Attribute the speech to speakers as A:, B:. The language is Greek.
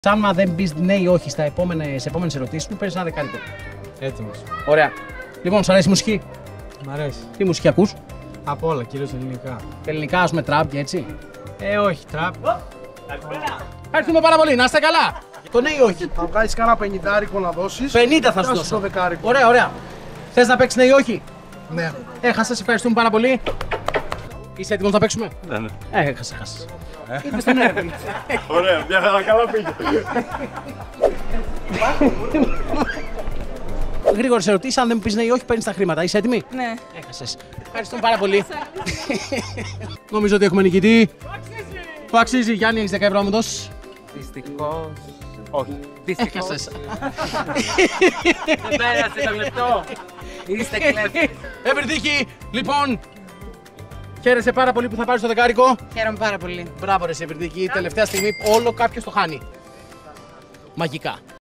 A: Άμα δεν πεις ναι ή όχι σε επόμενες ερωτήσεις μου, παίρνεις ένα δεκάρικο.
B: Έτοιμος.
A: Ωραία. Λοιπόν, σου αρέσει η μουσική?
B: Μ' αρέσει.
A: Τι μουσική ακούς?
B: Από όλα, κυρίως ελληνικά.
A: Ελληνικά, ας πούμε, τραπ και έτσι.
B: Όχι, τραπ.
A: Ευχαριστούμε πάρα πολύ, να είστε καλά. Το ναι ή όχι?
C: Θα βγάλεις κάνα 50 να δώσεις.
A: 50 θα σου
C: το
A: δώσω.
C: δεκάρικο.
A: Ωραία, ωραία. Θες να παίξεις ναι ή όχι?
C: Ναι.
A: Έχασες, ευχαριστούμε πάρα πολύ. Είσαι έτοιμος να παίξουμε?
D: Ναι.
A: Έχασες. Ήρθες στο ναι.
D: Ωραία, μια χαρά, καλά πήγε.
A: Γρήγορες ερωτήσεις, αν δεν μου πεις ναι ή όχι, παίρνεις τα χρήματα. Είσαι έτοιμη?
E: Ναι.
A: Έχασες. Ευχαριστούμε πάρα πολύ. Νομίζω ότι έχουμε νικητή. Που αξίζει. Γιάννη, έχεις 10 ευρώ να μου δώσεις?
B: Δυστυχώς. Όχι. Δυστυχώς.
A: Έχασες.
B: Δεν πέρασε το λεπτό. Είστε κλέφτες.
A: Ευρυδίκη, λοιπόν, χαίρεσαι πάρα πολύ που θα πάρεις το δεκάρικο.
E: Χαίρομαι πάρα πολύ.
A: Μπράβο ρε Ευρυδίκη, τελευταία στιγμή όλο κάποιος το χάνει. Μαγικά.